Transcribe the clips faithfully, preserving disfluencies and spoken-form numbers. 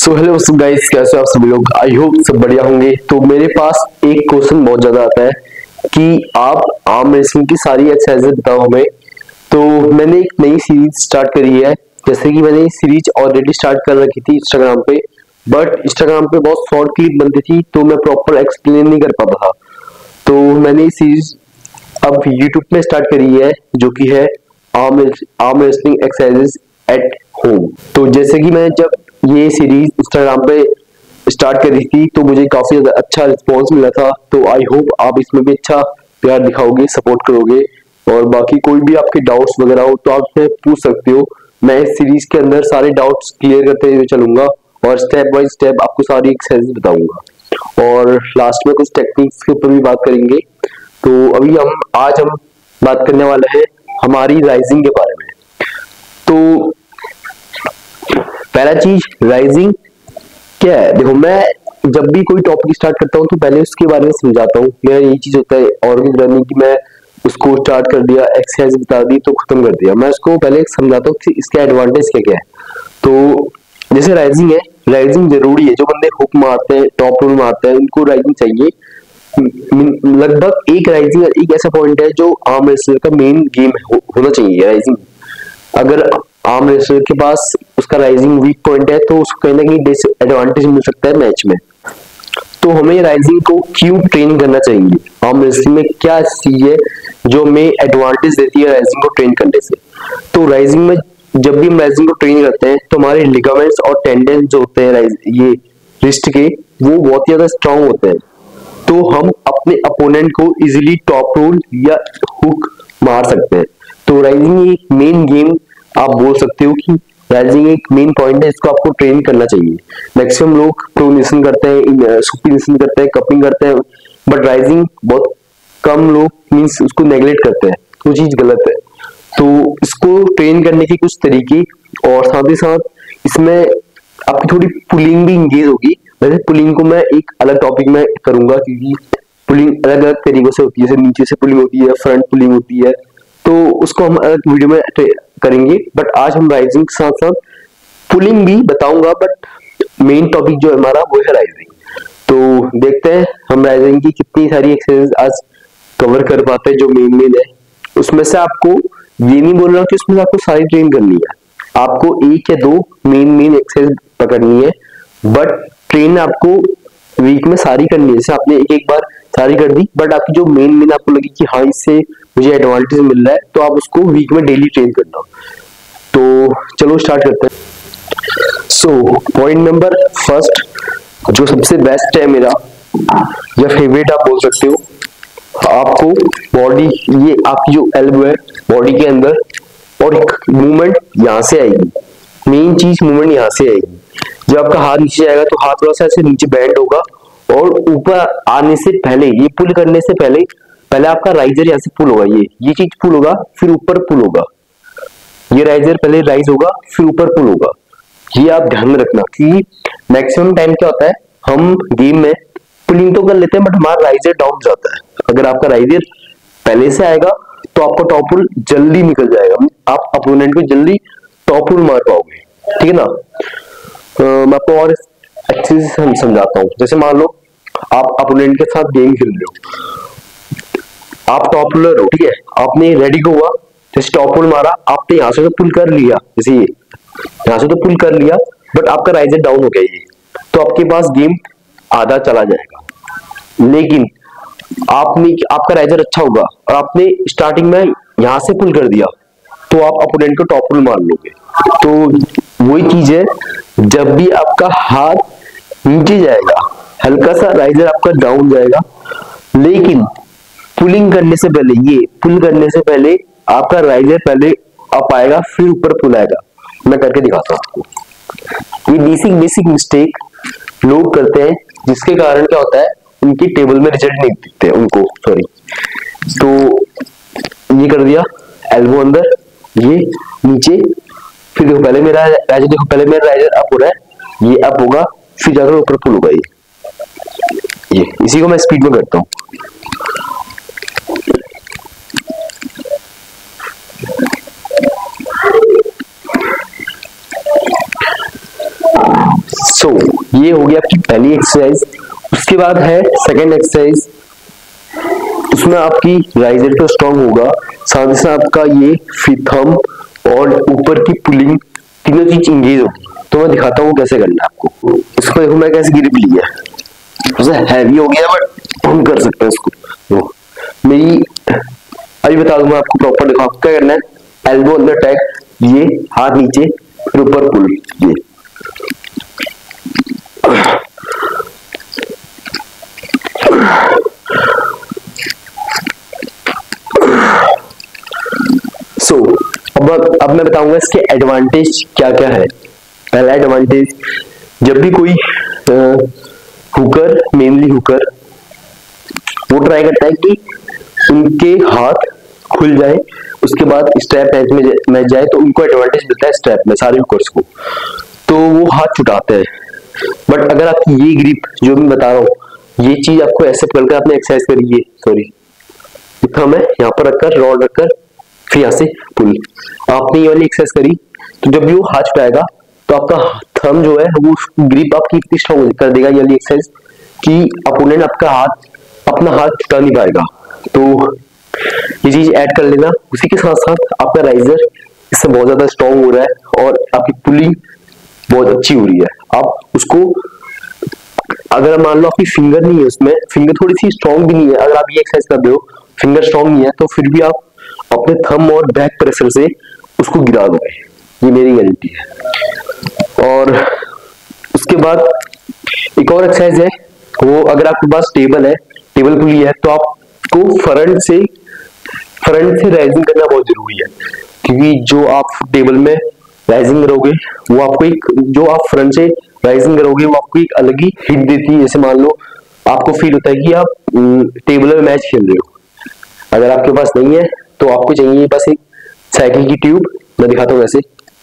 So hello guys, कैसे हो आप सभी लोग। आई होप सब बढ़िया होंगे। तो मेरे पास एक क्वेश्चन बहुत ज्यादा आता है कि आप आर्म रेसलिंग की सारी एक्सरसाइजेज बताओ हमें। तो मैंने एक नई सीरीज स्टार्ट करी है। जैसे कि मैंने सीरीज ऑलरेडी स्टार्ट कर रखी थी इंस्टाग्राम पे, बट इंस्टाग्राम पे बहुत शॉर्ट क्लिप बनती थी तो मैं प्रॉपर एक्सप्लेन नहीं कर पाता था। तो मैंने सीरीज अब यूट्यूब में स्टार्ट करी है, जो कि है arm arm wrestling exercises at home. तो जैसे कि मैं जब ये सीरीज इंस्टाग्राम पे स्टार्ट करी थी तो मुझे काफी ज्यादा अच्छा रिस्पॉन्स मिला था। तो आई होप आप इसमें भी अच्छा प्यार दिखाओगे, सपोर्ट करोगे। और बाकी कोई भी आपके डाउट्स वगैरह हो तो आप मुझसे पूछ सकते हो। मैं इस सीरीज के अंदर सारे डाउट्स क्लियर करते हुए चलूंगा और स्टेप बाय स्टेप आपको सारी एक्सरसाइज बताऊंगा। और लास्ट में कुछ टेक्निक्स के ऊपर भी बात करेंगे। तो अभी हम आज हम बात करने वाले हैं हमारी राइजिंग के बारे में। तो पहला चीज, राइजिंग क्या है। देखो, मैं जब भी कोई टॉपिक स्टार्ट करता हूँ तो पहले उसके बारे में समझाता हूँ। मेरा यही चीज होता है ऑर्गेनिक लर्निंग की। मैं उसको स्टार्ट कर दिया, एक्सरसाइज बता दी तो खत्म कर दिया। मैं उसको पहले समझाता हूँ कि इसका एडवांटेज क्या क्या है। तो जैसे राइजिंग है, राइजिंग जरूरी है। जो बंदे हुक मारते हैं, टॉप रोल मारते हैं, उनको राइजिंग चाहिए। लगभग एक राइजिंग एक ऐसा पॉइंट है जो आर्म रेसलर का मेन गेम हो, होना चाहिए राइजिंग। अगर आर्म रेसलर के पास उसका राइजिंग वीक पॉइंट है तो उसको कहीं ना कहीं एडवांटेज मिल सकता है मैच में। तो हमें राइजिंग को क्यों ट्रेन करना चाहिए, आर्म रेसलिंग में क्या चीज है जो हमें एडवांटेज देती है राइजिंग को ट्रेन करने से। तो राइजिंग में जब भी हम राइजिंग को ट्रेन करते हैं तो हमारे लिगामेंट्स और टेंडन जो होते हैं ये रिस्ट के, वो बहुत ज्यादा स्ट्रांग होते हैं। तो हम अपने अपोनेंट को इजीली टॉप रोल या हुक मार सकते हैं। तो राइजिंग एक मेन गेम आप बोल सकते हो कि राइजिंग एक मेन पॉइंट है, इसको आपको ट्रेन करना चाहिए। मैक्सिमम लोग प्रोनेशन करते हैं, सुपीनेशन करते हैं, कपिंग करते हैं, बट राइजिंग बहुत कम लोग मींस उसको नेग्लेक्ट करते हैं। वो चीज गलत है। तो इसको ट्रेन करने के कुछ तरीके, और साथ ही साथ इसमें आपकी थोड़ी पुलिंग भी इंगेज होगी। वैसे पुलिंग को मैं एक अलग टॉपिक में करूंगा, क्योंकि पुलिंग अलग अलग तरीकों से होती है। जैसे नीचे से पुलिंग होती है, फ्रंट पुलिंग होती है, तो उसको हम अलग वीडियो में करेंगे। बट आज हम राइजिंग के साथ साथ पुलिंग भी बताऊंगा, बट मेन टॉपिक जो हमारा वो है राइजिंग। तो देखते हैं हम राइजिंग की कितनी सारी एक्सरसाइज आज कवर कर पाते हैं जो मेन मेन है। उसमें से आपको ये नहीं बोल रहा कि उसमें से आपको सारी ट्रेन करनी है, आपको एक या दो मेन मेन एक्सरसाइज पकड़नी है, बट ट्रेन आपको वीक में सारी करनी है। जैसे आपने एक एक बार सारी कर दी, बट आपकी जो मेन मेन आपको लगी कि हाँ इससे मुझे एडवांटेज मिल रहा है, तो आप उसको वीक में डेली ट्रेन करना। तो चलो स्टार्ट करते हैं। सो पॉइंट नंबर फर्स्ट, जो सबसे बेस्ट है मेरा या फेवरेट आप बोल सकते हो, आपको बॉडी, ये आपकी जो एल्बो है बॉडी के अंदर, और एक मूवमेंट यहाँ से आएगी। मेन चीज मूवमेंट यहाँ से आएगी। जब आपका हाथ नीचे जाएगा तो हाथ थोड़ा सा ऐसे नीचे बैंड होगा, और ऊपर आने से पहले, ये पुल करने से पहले पहले आपका राइजर यहाँ से पुल होगा। ये ये चीज पुल होगा, फिर ऊपर पुल होगा। ये राइजर पहले राइज होगा, फिर ऊपर पुल होगा। ये आप ध्यान में रखना, क्योंकि मैक्सिमम टाइम क्या होता है, हम गेम में पुलिंग तो कर लेते हैं बट हमारा राइजर डाउन जाता है। अगर आपका राइजर पहले से आएगा तो आपका टॉप पुल जल्दी निकल जाएगा, आप अपोनेंट को जल्दी टॉप पुल मार पाओगे। ठीक है ना। uh, मैं आपको और अच्छे से समझाता हूँ। जैसे मान लो आप अपोनेंट के साथ गेम खेल रहे हो, आप टॉप पुलर हो, ठीक है, आपने रेडी को हुआ, जैसे टॉप पुल मारा, आपने यहाँ से तो पुल कर लिया, जैसे ये यहाँ से तो पुल कर लिया, बट आपका राइजर डाउन हो गया, ये तो आपके पास गेम आधा चला जाएगा। लेकिन आपने आपका राइजर अच्छा होगा और आपने स्टार्टिंग में यहाँ से पुल कर दिया, तो आप अपोनेंट को टॉप पुल मार लोगे। तो वही चीज है, जब भी आपका हाथ नीचे जाएगा, हल्का सा राइजर आपका डाउन जाएगा, लेकिन पुलिंग करने से पहले, ये पुल करने से पहले आपका राइजर पहले अप आएगा, फिर ऊपर पुल आएगा। मैं करके दिखाता हूँ आपको। ये बेसिक बेसिक मिस्टेक लोग करते हैं, जिसके कारण क्या होता है, उनकी टेबल में रिजल्ट नहीं दिखते उनको, सॉरी। तो ये कर दिया, एल्बो अंदर, ये नीचे, फिर देखो पहले मेरा राइजर, देखो पहले मेरा राइजर अप हो रहा है, ये अप होगा, फिर जाकर ऊपर पुल होगा। ये ये इसी को मैं स्पीड में करता हूँ। सो so, ये हो गया आपकी पहली एक्सरसाइज। उसके बाद है सेकेंड एक्सरसाइज। उसमें आपकी राइजर तो स्ट्रांग होगा, साथ ही साथ आपका ये थंब और ऊपर की पुलिंग तीनों चीज इंगेज होगी। तो मैं दिखाता हूँ कैसे करना है आपको। इसको देखो मैं कैसे ग्रिप ली है, उसे हैवी हो गया बट हम कर सकते हैं इसको। तो मेरी अभी बता दूंगा आपको प्रॉपर। देखो आपको क्या करना है, एल्बो अंदर टैग, ये हाथ नीचे, फिर ऊपर पुल, ये सो so, अब अब मैं बताऊंगा इसके एडवांटेज क्या क्या है। पहला एडवांटेज, जब भी कोई हुकर, मेनली हुकर, वो ट्राई करता है कि उनके हाथ खुल जाए, उसके बाद स्ट्रैप मैच में मैच जाए, तो उनको एडवांटेज मिलता है स्ट्रैप में सारे हुकर्स को, तो वो हाथ छुटाते हैं। बट अगर आपकी ये ग्रिप जो मैं बता रहा हूँ, ये चीज आपको ऐसे पकड़कर आपने एक्सरसाइज करी है, सॉरी थंब है यहाँ पर रखकर, रॉड रखकर, फिर यहाँ से पुल, आपने ये वाली एक्सरसाइज करी, तो जब भी वो हाथ छुटाएगा तो आपका थंब जो है वो ग्रिप आपकी इतनी स्ट्रॉन्ग कर देगा ये वाली एक्सरसाइज कि अपोनेंट आपका हाथ अपना हाथ छुटा नहीं पाएगा। तो ये चीज ऐड कर लेना। उसी के साथ साथ आपका राइजर इससे बहुत ज्यादा स्ट्रॉन्ग हो रहा है और आपकी पुलिंग बहुत अच्छी हो रही है। आप उसको, अगर मान लो आपकी फिंगर नहीं है उसमें, फिंगर थोड़ी सी स्ट्रॉन्ग भी नहीं है, अगर आप ये एक्सरसाइज कर रहे हो फिंगर स्ट्रॉन्ग नहीं है, तो फिर भी आप अपने थंब और बैक प्रेशर से उसको गिरा दोगे, ये मेरी गारंटी है। और उसके बाद एक और एक्सरसाइज है, वो अगर आपके पास टेबल है, टेबल पुली है, तो आपको फ्रंट से फ्रंट से राइजिंग करना बहुत जरूरी है, क्योंकि जो आप टेबल में राइजिंग करोगे वो आपको एक, जो आप फ्रंट से राइजिंग करोगे वो आपको एक अलग ही हिट देती है। जैसे मान लो आपको फील होता है कि आप टेबल में मैच खेल रहे हो, अगर आपके पास नहीं है तो आपको चाहिए बस एक साइकिल की ट्यूब, मैं दिखाता हूँ ऐसे।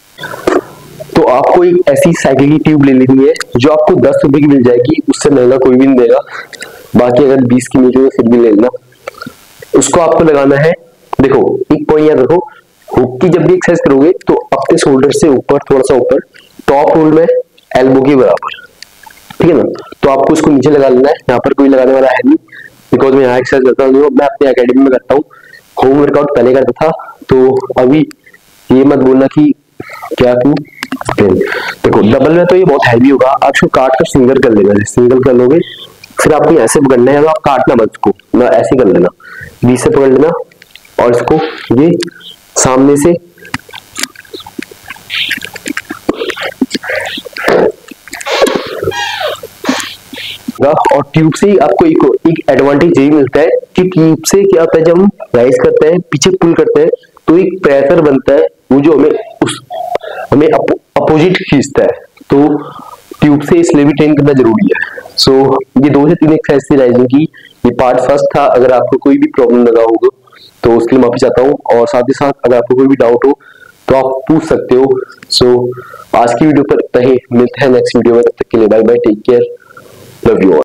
तो आपको एक ऐसी साइकिल की ट्यूब ले लेनी है जो आपको दस रुपए की मिल जाएगी, उससे महंगा कोई भी नहीं देगा, बाकी अगर बीस की मिल जाए फिर भी ले लेना। उसको आपको लगाना है, देखो एक पॉइंट याद रखो, हुक की जब भी एक्सरसाइज करोगे तो अपने शोल्डर से ऊपर, थोड़ा सा ऊपर, टॉप रोल में एल्बो के बराबर, ठीक है ना। तो आपको उसको नीचे लगा लेना है, यहाँ पर कोई लगाने वाला है नहीं, बिकॉज मैं यहाँ एक्सरसाइज करता हूँ, मैं अपने एकेडमी में करता हूँ, होम वर्कआउट पहले करता था, तो अभी ये मत बोलना कि क्या तू देखो डबल में तो ये बहुत हैवी होगा, आप इसको काट कर सिंगल कर लेना, सिंगल कर लोगे फिर आपको ऐसे पकड़ना है, तो आप काटना मत इसको ना, ऐसे कर लेना, बीच से पकड़ लेना और इसको ये सामने से और ट्यूब से आपको एक, एक एडवांटेज यही मिलता है कि ट्यूब से क्या होता है, जब हम राइज करते हैं, पीछे पुल करते हैं, तो एक प्रेशर बनता है वो जो हमें उस हमें अपो, अपोजिट खींचता है, तो ट्यूब से इसलिए भी ट्रेन करना जरूरी है। सो so, ये दो से तीन एक्सरसाइज थी राइजिंग की, ये पार्ट फर्स्ट था। अगर आपको कोई भी प्रॉब्लम लगा होगा तो उसके लिए माफी चाहता हूँ, और साथ ही साथ अगर आपको कोई भी डाउट हो तो आप पूछ सकते हो। सो so, आज की वीडियो पर इतना ही, मिलते हैं नेक्स्ट वीडियो में, तब तक के लिए bye bye, take care, love you all.